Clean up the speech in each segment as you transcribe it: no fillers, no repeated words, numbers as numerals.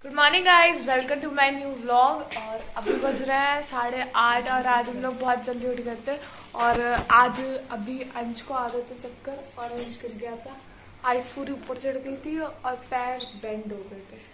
Good morning guys, welcome to my new vlog. और अभी बज रहे हैं 8:30 और आज हम लोग बहुत जल्दी उठ गए थे। और आज अभी अंश को आ गए थे चक्कर और अंश गिर गया था। आइस पूरी ऊपर चढ़ गई थी और पैर बेंड हो गए थे।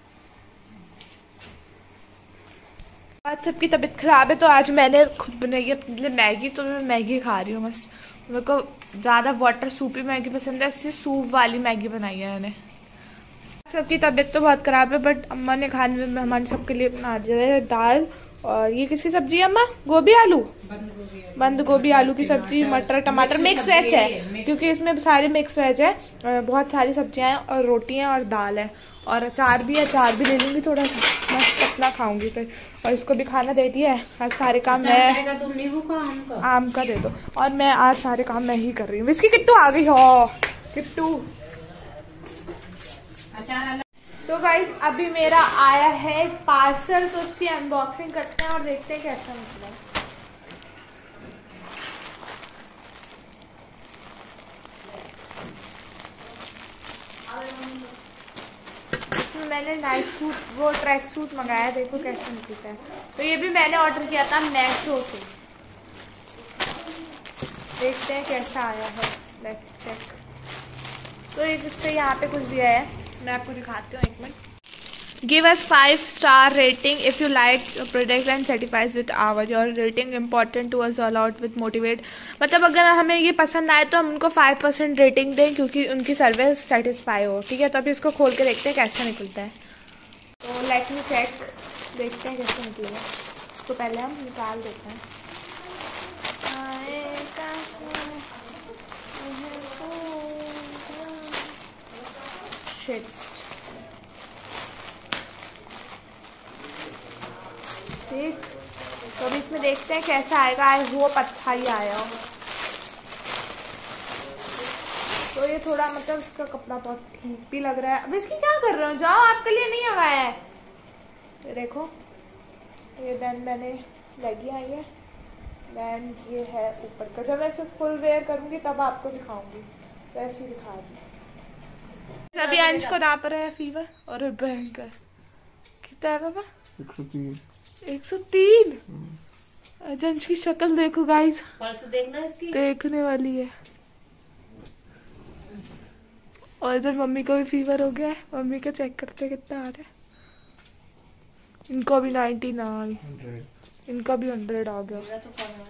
आज सबकी तबीयत खराब है तो आज मैंने खुद बनाई है अपने लिए मैगी। तो मैं मैगी खा रही हूँ बस। मेरे को ज़्यादा वाटर सूपी मैगी पसंद है, इसलिए सूप वाली मैगी बनाई है मैंने। सबकी तबीयत तो बहुत खराब है बट अम्मा ने खाने में हमारे सबके लिए बना दिया है दाल। और ये किसकी सब्जी है अम्मा? गोभी आलू, बंद गोभी आलू की सब्जी, मटर टमाटर, मिक्स वेज है क्योंकि इसमें सारे मिक्स वेज है। बहुत सारी सब्जियां हैं और रोटी है और दाल है और अचार भी है। अचार भी ले लूंगी थोड़ा सा, मस्त अपना खाऊंगी फिर। और इसको भी खाना दे दिया है। आज सारे काम मैं आम का दे दो। और मैं आज सारे काम मैं ही कर रही हूँ। इसकी किट्टू आ गई हो, किट्टू। तो गाइज अभी मेरा आया है पार्सल, तो उसकी अनबॉक्सिंग करते हैं और देखते हैं कैसा निकला। इसमें मैंने नाइट सूट, वो ट्रैक सूट मंगाया, देखो कैसा निकलता है। तो ये भी मैंने ऑर्डर किया था मैशो से। देखते हैं कैसा आया है। Let's check. तो ये जिससे यहाँ पे कुछ दिया है, मैं आपको दिखाती हूँ, एक minute. Give us 5 star rating if you like product and satisfies with our your rating important to us all out with motivate. मतलब अगर हमें ये पसंद आए तो हम उनको 5% रेटिंग दें क्योंकि उनकी सर्विस सेटिस्फाई हो। ठीक है, तो अभी इसको खोल के देखते हैं कैसा निकलता है। तो लेट मी चेक, देखते हैं कैसा निकलेगा। तो पहले हम निकाल देते हैं। ठीक, तो अभी इसमें देखते हैं कैसा आएगा। आई होप अच्छा ही आया हो। तो ये थोड़ा मतलब इसका कपड़ा बहुत ठीक भी लग रहा है। अब इसकी क्या कर रहे हो, जाओ, आपके लिए नहीं मंगाया है। ये देखो, ये देन मैंने लेगी आई है। देन ये है ऊपर का। जब मैं इसे फुल वेयर करूंगी तब आपको दिखाऊंगी। तो ऐसे ही दिखा रही। अभी अंश को नाप रहे हैं फीवर और भयंकर। कितना है पापा? 103। अंश की शक्ल देखो गाइस, देखना इसकी देखने वाली है। और इधर मम्मी को भी फीवर हो गया है। मम्मी का चेक करते कितना आ रहा है। इनको भी 99, इनका भी 100 आ गया।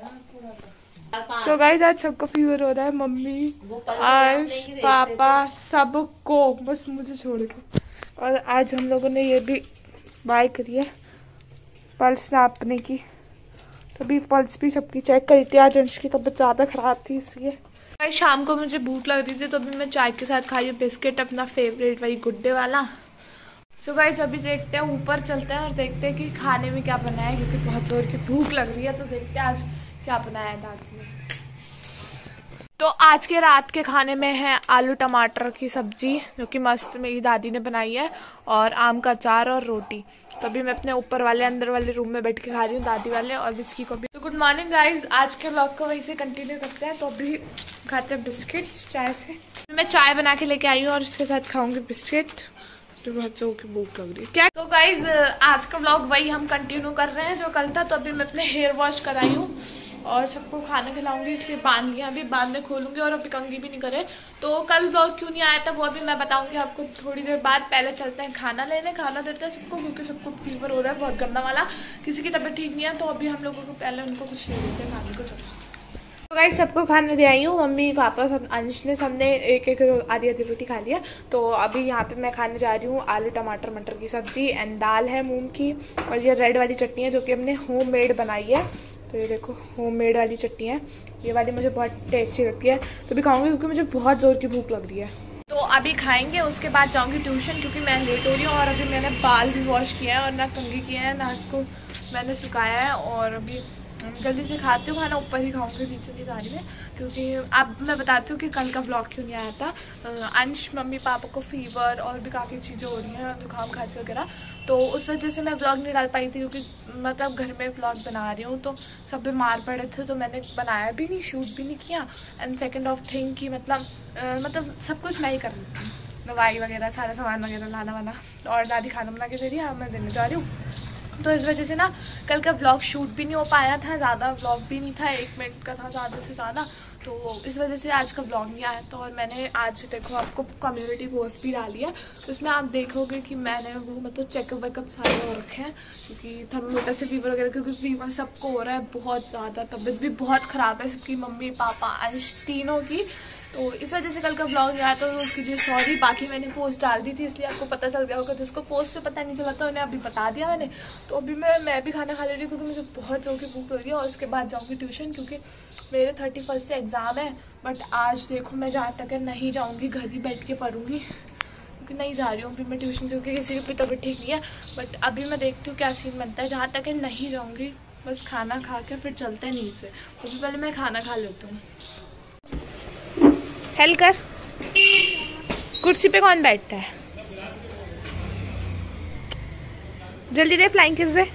सो गाइस आज सबको फीवर हो रहा है, मम्मी, अंश, पापा, सबको, बस मुझे छोड़ के। और आज हम लोगों ने ये भी बाय करी है पल्स नापने की। तो अभी पल्स भी सबकी चेक करी थी। आज अंश की तबीयत ज़्यादा ख़राब थी इसलिए। आज शाम को मुझे भूख लग रही थी तो अभी मैं चाय के साथ खा रही हूँ बिस्किट, अपना फेवरेट वही गुड डे वाला। सो गाइस अभी देखते हैं, ऊपर चलते हैं और देखते हैं कि खाने में क्या बनाया है क्योंकि बहुत जोर की भूख लग रही है। तो देखते हैं आज क्या बनाया है दादी ने। तो आज के रात के खाने में है आलू टमाटर की सब्जी जो कि मस्त मेरी दादी ने बनाई है, और आम का अचार और रोटी। तो अभी मैं अपने ऊपर वाले अंदर वाले रूम में बैठ के खा रही हूँ, दादी वाले और बिस्की को भी। तो गुड मॉर्निंग गाइज, आज के व्लॉग को वहीं से कंटिन्यू करते हैं। तो अभी खाते हैं बिस्किट्स चाय से। मैं चाय बना के लेके आई हूँ और इसके साथ खाऊंगी बिस्किट। तो बहुत जोर की भूख लग रही है क्या। तो गाइज आज का व्लॉग वही हम कंटिन्यू कर रहे हैं जो कल था। तो अभी मैं अपने हेयर वॉश कराई हूँ और सबको खाना खिलाऊंगी, इसलिए बांध लिया। अभी बाद में खोलूंगी और अभी कंघी भी नहीं करे। तो कल व्लॉग क्यों नहीं आया था वो अभी मैं बताऊंगी आपको थोड़ी देर बाद। पहले चलते हैं खाना लेने, खाना देते हैं सबको क्योंकि सबको फीवर हो रहा है बहुत गंदा वाला। किसी की तबीयत ठीक नहीं है तो अभी हम लोगों को पहले उनको कुछ ले देते हैं खाने को। चलो तो गाइस सबको खाना दे आई हूँ, मम्मी पापा सब, अंश ने, सबने एक एक आधी आधी रोटी खा लिया। तो अभी यहाँ पे मैं खाने जा रही हूँ आलू टमाटर मटर की सब्जी एंड दाल है मूंग की। और ये रेड वाली चटनी है जो कि हमने होममेड बनाई है। तो ये देखो होममेड वाली चटनी है, ये वाली मुझे बहुत टेस्टी लगती है। तो भी खाऊंगी क्योंकि मुझे बहुत जोर की भूख लग रही है। तो अभी खाएंगे, उसके बाद जाऊंगी ट्यूशन क्योंकि मैं लेट हो रही हूँ। और अभी मैंने बाल भी वॉश किया है और ना कंघी किया है ना इसको मैंने सुखाया है। और अभी जल्दी से खाती हूँ खाना, ऊपर ही खाऊंगी, नीचे नहीं जा रही मैं क्योंकि अब मैं बताती हूँ कि कल का व्लॉग क्यों नहीं आया था। अंश मम्मी पापा को फीवर और भी काफ़ी चीज़ें हो रही हैं, जुकाम खांसी वगैरह। तो उस वजह से मैं व्लॉग नहीं डाल पाई थी क्योंकि मतलब घर में व्लॉग बना रही हूँ तो सब बीमार पड़े थे। तो मैंने बनाया भी नहीं, शूट भी नहीं किया। एंड सेकेंड ऑफ थिंग कि मतलब सब कुछ मैं ही कर रही थी। दवाई वगैरह सारा सामान वगैरह लाना वाना, और दादी खाना बना के दे रही है, मैं देने जा रही हूँ। तो इस वजह से ना कल का व्लॉग शूट भी नहीं हो पाया था, ज़्यादा व्लॉग भी नहीं था, 1 मिनट का था ज़्यादा से ज़्यादा, तो इस वजह से आज का व्लॉग नहीं आया। तो और मैंने आज देखो आपको कम्युनिटी पोस्ट भी डाली है, उसमें आप देखोगे कि मैंने वो मतलब चेकअप वेकअप सारे हो रखे हैं, क्योंकि थर्मोमीटर से फीवर वगैरह, क्योंकि फीवर सबको हो रहा है बहुत ज़्यादा, तबीयत भी बहुत ख़राब है सबकी, मम्मी पापा अंश तीनों की। तो इस वजह से कल का ब्लॉग नहीं आया, तो उसके लिए सॉरी। बाकी मैंने पोस्ट डाल दी थी, इसलिए आपको पता चल गया होगा, जिसको पोस्ट से पता नहीं चला था उन्हें अभी बता दिया मैंने। तो अभी मैं भी खाना खा ले रही हूँ, क्योंकि मुझे बहुत जोर की भूख लगी है, और उसके बाद जाऊँगी ट्यूशन, क्योंकि मेरे 31 से एग्ज़ाम है। बट आज देखो मैं जहाँ तक नहीं जाऊँगी, घर ही बैठ के पढ़ूँगी, क्योंकि नहीं जा रही हूँ अभी मैं ट्यूशन, क्योंकि किसी की तबीयत ठीक नहीं है। बट अभी मैं देखती हूँ क्या सीन बनता है, जहाँ तक नहीं जाऊँगी, बस खाना खा के फिर चलते हैं नीचे। तो पहले मैं खाना खा लेती हूँ। हेल्प कर, कुर्सी पे कौन बैठता है, जल्दी दे, फ्लाइंग किस दे,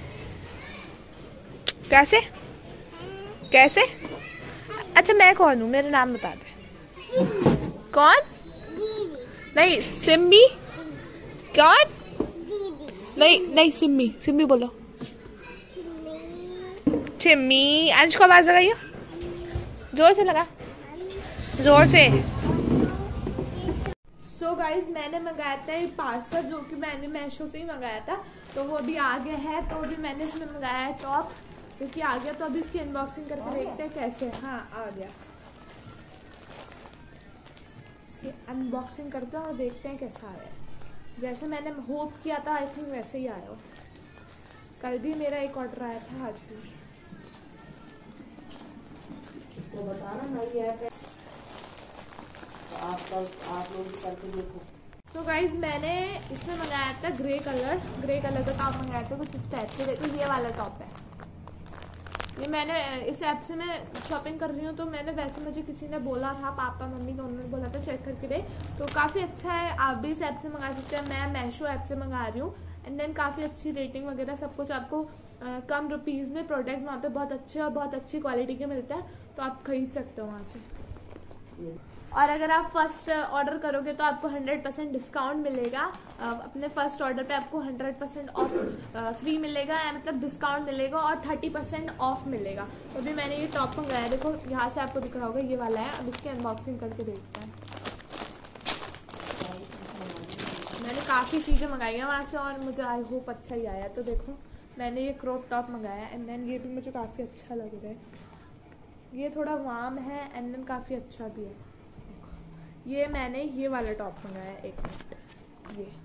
कैसे कैसे? अच्छा मैं कौन हूँ, मेरा नाम बता दे। कौन? नहीं सिम्मी। कौन? नहीं नहीं सिम्मी, सिम्मी बोलो। सिम्मी। अंश को आवाज लगाइयो, जोर से लगा, जोर से। सो गाइज मैंने मंगाया था ये पार्सल, जो कि मैंने मीशो से ही मंगाया था, तो वो अभी आ गया है। तो अभी मैंने इसमें मंगाया है टॉप, क्योंकि आ गया, तो अभी इसकी अनबॉक्सिंग करके देखते हैं कैसे। हाँ आ गया, इसकी अनबॉक्सिंग करते हैं और देखते हैं कैसा आया। जैसे मैंने होप किया था, आई थिंक वैसे ही आया। कल भी मेरा एक ऑर्डर आया था, आज भी। तो बताना मैं ये आप लोग करके देखो। तो गाइज मैंने इसमें मंगाया था ग्रे कलर का टॉप मंगाया था, कुछ इस टाइप से। देखो ये वाला टॉप है, ये मैंने इस ऐप से मैं शॉपिंग कर रही हूँ। तो मैंने वैसे, मुझे किसी ने बोला था, पापा मम्मी दोनों ने बोला था चेक करके दे, तो काफ़ी अच्छा है, आप भी इस ऐप से मंगा सकते हैं। मैं मीशो ऐप से मंगा रही हूँ, एंड देन काफ़ी अच्छी रेटिंग वगैरह सब कुछ आपको कम रुपीज़ में प्रोडक्ट वहाँ पे बहुत अच्छे और बहुत अच्छी क्वालिटी के मिलता है, तो आप खरीद सकते हो वहाँ से। और अगर आप फर्स्ट ऑर्डर करोगे तो आपको 100% डिस्काउंट मिलेगा, अपने फर्स्ट ऑर्डर पे आपको 100% ऑफ फ्री मिलेगा, मतलब डिस्काउंट मिलेगा, और 30% ऑफ मिलेगा। तो अभी मैंने ये टॉप मंगाया, देखो यहाँ से आपको दिख रहा होगा, ये वाला है। अब इसकी अनबॉक्सिंग करके देखते हैं। मैंने काफ़ी चीज़ें मंगाई हैं वहाँ से, और मुझे आई होप अच्छा ही आया। तो देखो मैंने ये क्रॉप टॉप मंगाया, एंड देन ये भी मुझे काफ़ी अच्छा लग रहा है, ये थोड़ा वार्म है, एंड देन काफ़ी अच्छा भी है। ये मैंने ये वाला टॉप मंगाया, एक मिनट, ये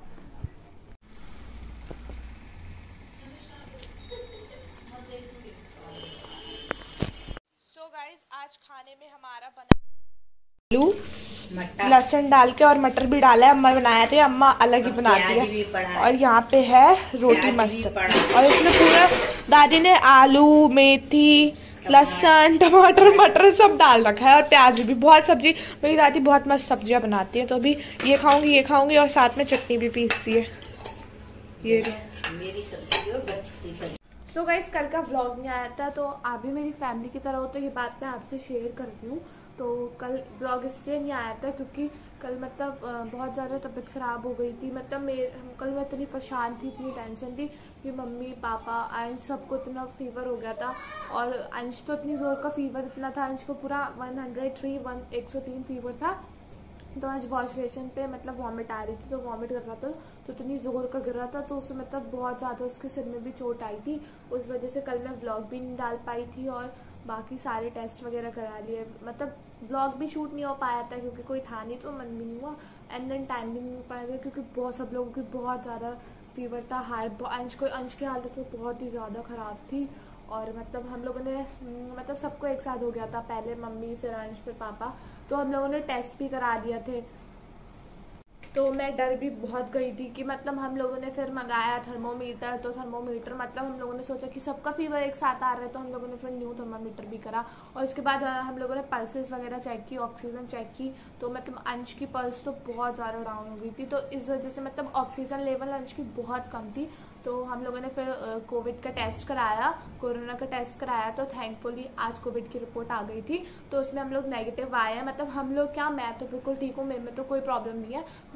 सो गाइस आज खाने में हमारा बना आलू लहसुन डाल के, और मटर भी डाला है, अम्मा बनाया थे, अम्मा अलग ही बनाती है। और यहाँ पे है रोटी मस्त, और इसमें पूरा दादी ने आलू, मेथी, लहसुन, टमाटर, मटर सब डाल रखा है, और प्याज भी। बहुत सब्जी, मेरी दादी बहुत मस्त सब्जियां बनाती है। तो अभी ये खाऊंगी, और साथ में चटनी भी पीसी है, ये मेरी सब्जी। सो गाइस कल का व्लॉग नहीं आया था, तो आप भी मेरी फैमिली की तरह हो, तो ये बात मैं आपसे शेयर करती हूँ। तो कल व्लॉग इसलिए नहीं आया था क्योंकि कल मतलब बहुत ज़्यादा तबीयत ख़राब हो गई थी। मतलब कल मैं इतनी परेशान थी, इतनी टेंशन थी कि मम्मी पापा अंश सबको इतना फीवर हो गया था। और अंश तो इतनी ज़ोर का फीवर इतना था, अंश को पूरा 103 फीवर था। तो आज वॉश बेसिन पे मतलब वॉमिट आ रही थी, तो वॉमिट कर रहा था, तो इतनी जोर का गिर रहा था, तो उससे मतलब बहुत ज़्यादा उसके सिर में भी चोट आई थी। उस वजह से कल मैं व्लॉग भी नहीं डाल पाई थी, और बाकी सारे टेस्ट वगैरह करा लिए। मतलब व्लॉग भी शूट नहीं हो पाया था क्योंकि कोई था नहीं, तो मन भी नहीं हुआ, एंड देन टाइम भी नहीं हो पाया था क्योंकि बहुत सब लोगों की बहुत ज़्यादा फीवर था, हाई। अंश की हालत तो बहुत ही ज़्यादा ख़राब थी, और मतलब हम लोगों ने मतलब सबको एक साथ हो गया था, पहले मम्मी, फिर अंश, फिर पापा। तो हम लोगों ने टेस्ट भी करा दिए थे, तो मैं डर भी बहुत गई थी कि मतलब हम लोगों ने फिर मंगाया थर्मोमीटर। तो थर्मोमीटर मतलब हम लोगों ने सोचा कि सबका फीवर एक साथ आ रहा है, तो हम लोगों ने फिर न्यू थर्मोमीटर भी करा, और उसके बाद हम लोगों ने पल्सेस वगैरह चेक की, ऑक्सीजन चेक की। तो मतलब अंश की पल्स तो बहुत ज़्यादा डाउन हो गई थी, तो इस वजह से मतलब ऑक्सीजन लेवल अंश की बहुत कम थी। तो हम लोगों ने फिर कोविड का टेस्ट कराया, कोरोना का टेस्ट कराया, तो थैंकफुली आज कोविड की रिपोर्ट आ गई थी। तो उसमें हम लोग नेगेटिव आए हैं, मतलब हम लोग क्या, मैं तो बिल्कुल ठीक हूँ, मेरे में तो कोई प्रॉब्लम नहीं है।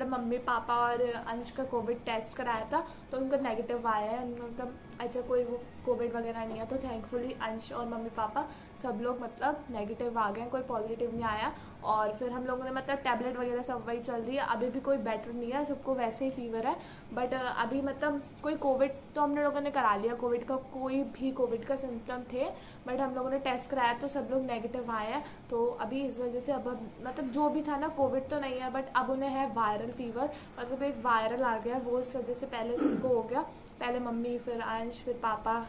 मतलब मम्मी पापा और अंश का कोविड टेस्ट कराया था तो उनका नेगेटिव आया है, मतलब ऐसा कोई वो कोविड वगैरह नहीं है। तो थैंकफुली अंश और मम्मी पापा सब लोग मतलब नेगेटिव आ गए, कोई पॉजिटिव नहीं आया। और फिर हम लोगों ने मतलब टैबलेट वगैरह सब वही चल रही है, अभी भी कोई बेटर नहीं है, सबको वैसे ही फीवर है। बट अभी मतलब कोई कोविड तो हम लोगों ने करा लिया, कोविड का कोई भी कोविड का सिम्टम थे, बट हम लोगों ने टेस्ट कराया तो सब लोग नेगेटिव आए हैं। तो अभी इस वजह से अब मतलब जो भी था ना, कोविड तो नहीं है बट अब उन्हें है वायरल फीवर, मतलब एक वायरल आ गया, वो इस वजह से पहले सबको हो गया, पहले मम्मी फिर अंश फिर पापा।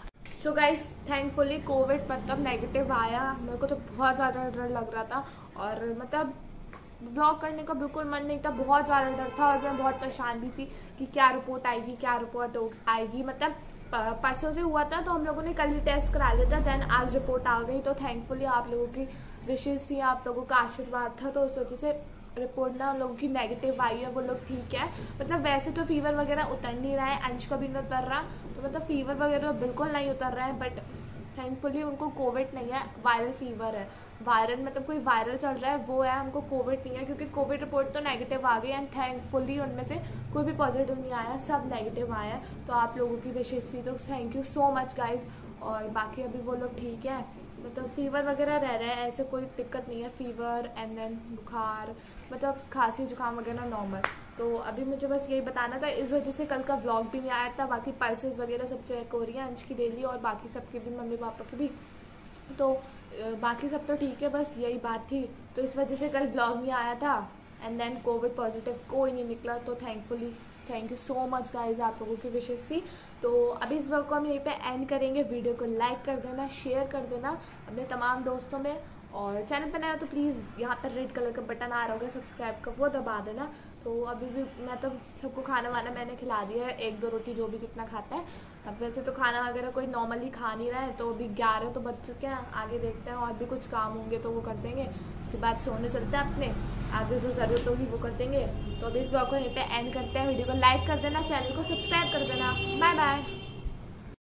सो गाइस थैंकफुली कोविड मतलब नेगेटिव आया। मेरे को तो बहुत ज़्यादा डर लग रहा था और मतलब ब्लॉग करने का बिल्कुल मन नहीं था, बहुत ज़्यादा डर था और मैं बहुत परेशान भी थी कि क्या रिपोर्ट आएगी क्या रिपोर्ट आएगी। मतलब परसों से हुआ था तो हम लोगों ने कल ही टेस्ट करा लिया था, देन आज रिपोर्ट आ गई। तो थैंकफुली आप लोगों की विशेष थी, आप लोगों का आशीर्वाद था, तो उस वजह से रिपोर्ट ना हम लोगों की नेगेटिव आई है, वो लोग ठीक है। मतलब वैसे तो फीवर वगैरह उतर नहीं रहा है, अंश का भी नहीं उतर रहा, तो मतलब फीवर वगैरह बिल्कुल नहीं उतर रहा है, बट थैंकफुली उनको कोविड नहीं है, वायरल फीवर है। वायरल मतलब कोई वायरल चल रहा है वो है, हमको कोविड नहीं है क्योंकि कोविड रिपोर्ट तो नेगेटिव आ गई एंड थैंकफुली उनमें से कोई भी पॉजिटिव नहीं आया, सब नेगेटिव आया है। तो आप लोगों की विशेष थी, तो thank you so much guys. और बाकी अभी वो लोग ठीक है, मतलब फीवर वगैरह रह रहे हैं, ऐसे कोई दिक्कत नहीं है, फीवर एंड देन बुखार, मतलब खांसी जुकाम वगैरह नॉर्मल। तो अभी मुझे बस यही बताना था, इस वजह से कल का व्लॉग भी नहीं आया था। बाकी पल्सेस वगैरह सब चेक हो रही है अंश की डेली और बाकी सबकी भी, मम्मी पापा की भी, तो बाकी सब तो ठीक है, बस यही बात थी। तो इस वजह से कल व्लॉग नहीं आया था एंड देन कोविड पॉजिटिव कोई नहीं निकला। तो thankfully thank you so much guys, आप लोगों की विशेष थी। तो अभी इस व्लॉग को हम यहीं पे एंड करेंगे। वीडियो को लाइक कर देना, शेयर कर देना अपने तमाम दोस्तों में, और चैनल पर नया हो तो प्लीज़ यहाँ पर रेड कलर का बटन आ रहा होगा सब्सक्राइब का, वो दबा देना। तो अभी भी मैं तो सबको खाना वाना मैंने खिला दिया है, 1-2 रोटी जो भी जितना खाता है। अब वैसे तो खाना वगैरह कोई नॉर्मली खा नहीं रहा है, तो अभी 11 तो बज चुके हैं, आगे देखते हैं और भी कुछ काम होंगे तो वो कर देंगे, उसके बाद सोने चलते हैं अपने, आगे जो ज़रूरत होगी वो कर देंगे। तो अभी इस व्लॉग को यहीं पे एंड करते हैं, वीडियो को लाइक कर देना, चैनल को सब्सक्राइब कर देना, बाय बाय।